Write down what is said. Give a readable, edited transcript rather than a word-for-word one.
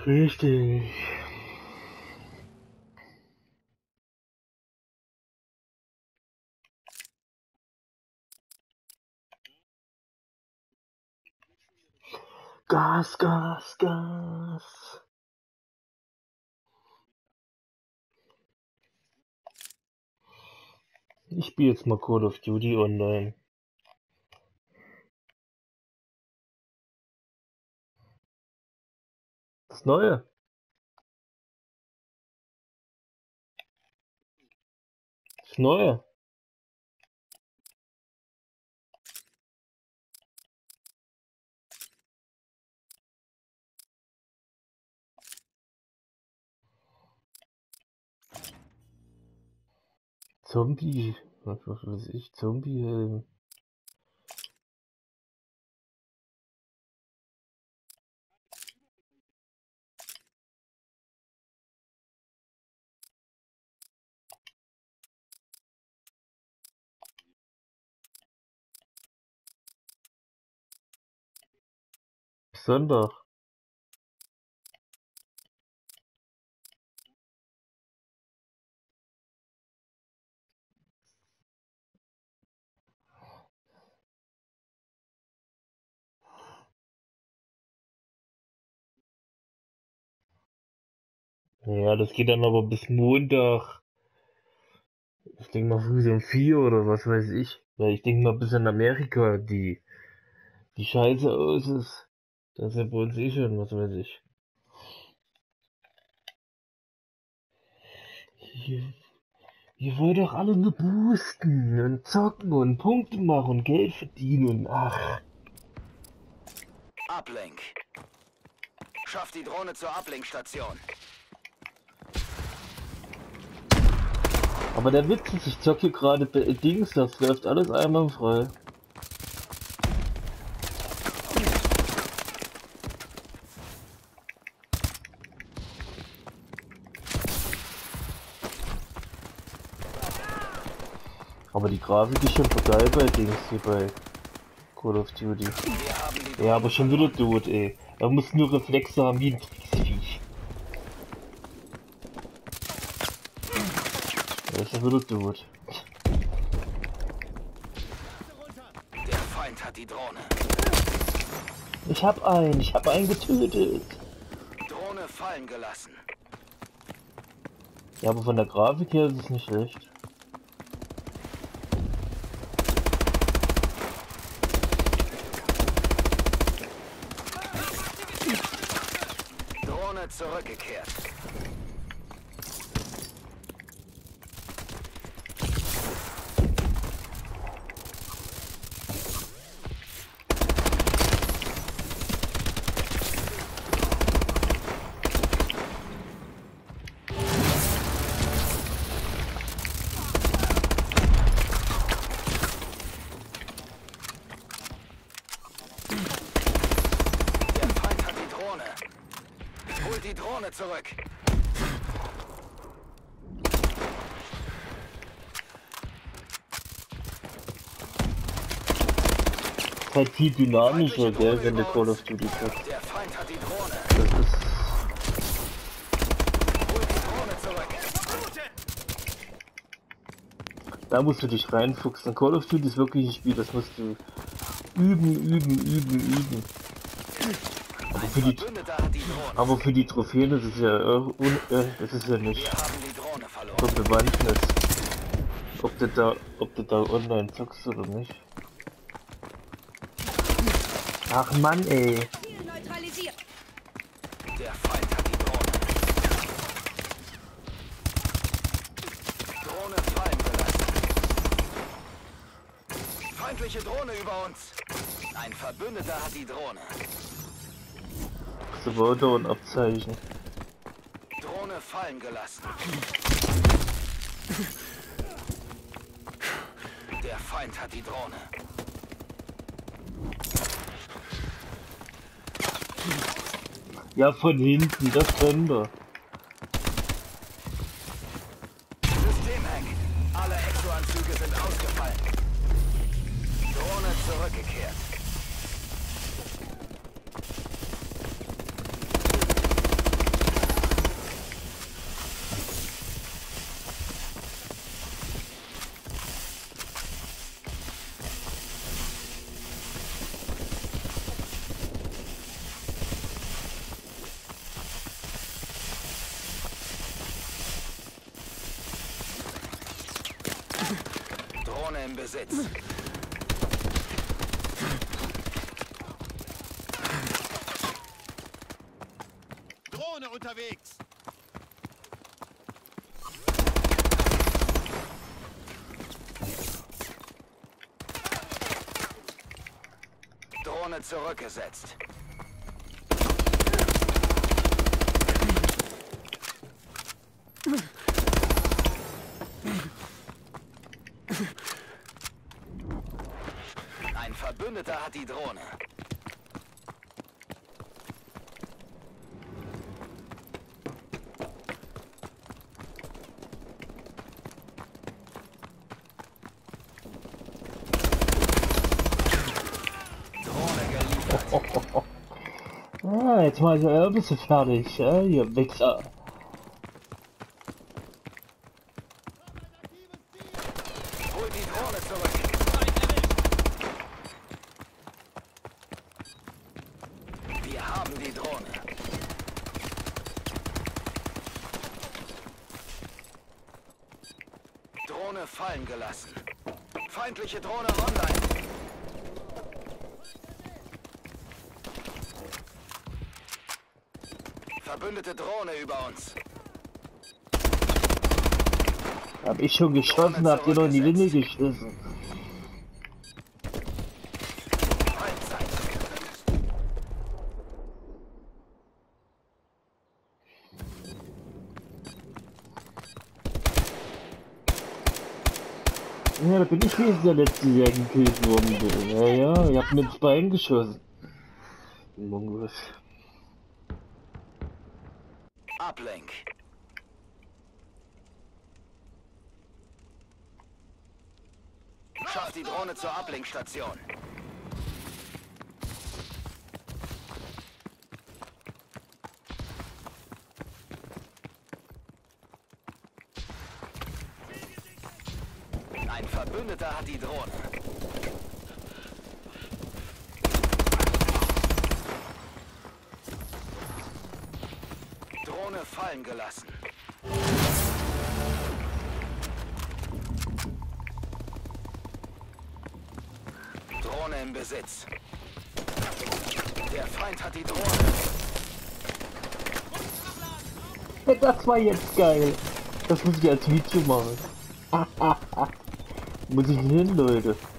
Richtig. Gas, Gas, Gas. Ich spiele jetzt mal Call of Duty online. Das Neue. Das Neue. Zombie. Was weiß ich? Zombie. Sonntag. Ja, das geht dann aber bis Montag. Ich denke mal früh so um 4 oder was weiß ich. Weil ich denke mal bis in Amerika die Scheiße aus ist. Das ist ja bei uns eh schon, was weiß ich. Ihr wollt doch alle nur boosten und zocken und Punkte machen und Geld verdienen und ach. Uplink. Schaff die Drohne zur Uplink-Station. Aber der Witz ist, ich zocke gerade Dings, das läuft alles einwandfrei. Aber die Grafik ist schon geil bei Dings hier bei Call of Duty. Ja, aber schon wieder tot, ey. Er muss nur Reflexe haben wie ein Drecksviech. Er ist schon wieder tot. Der Feind hat die Drohne. Ich hab einen getötet. Drohne fallen gelassen. Ja, aber von der Grafik her ist es nicht schlecht. Drohne zurückgekehrt. Der Feind hat die Drohne. Holt die Drohne zurück. Ist halt viel dynamischer, gell, wenn der Call of Duty zockt. Der Feind hat die Drohne. Das ist... Holt die Drohne zurück. Da musst du dich reinfuchsen. Call of Duty ist wirklich ein Spiel, das musst du üben. Verbündeter hat die Drohne. Aber für die Trophäen ist es ja, das ist ja nicht Wir haben die Drohne verloren. so Bewandtnis. Ob du da online zockst oder nicht. Ach Mann, ey. Ziel neutralisiert. Der Feind hat die Drohne. Drohne fallen gelassen. Feindliche Drohne über uns. Ein Verbündeter hat die Drohne. So Wörter und Abzeichen. Drohne fallen gelassen. Der Feind hat die Drohne. Ja, von hinten, das können wir. Systemhack. Alle Exo-Anzüge sind ausgefallen. Drohne zurückgekehrt. Drohne im Besitz. Drohne unterwegs. Drohne zurückgesetzt. Ein Verbündeter hat die Drohne. Drohne geliefert. Ah, jetzt mal so ein bisschen fertig, ihr Wichser. Hol die Drohne zurück. Wir haben die Drohne. Drohne fallen gelassen. Feindliche Drohne online. Verbündete Drohne über uns. Hab ich schon geschossen, habt ihr noch in die Winde geschissen. Halbzeit. Ja, da bin ich gewesen, der letzte, der gekillt worden bin. Ja, ja, ihr habt mir ins Bein geschossen. Mongus. Ablenk. Schaff die Drohne zur Ablenkstation. Ein Verbündeter hat die Drohne. Drohne fallen gelassen. Drohne im Besitz. Der Feind hat die Drohne. Das war jetzt geil. Das muss ich als Video machen. Muss ich hin, Leute.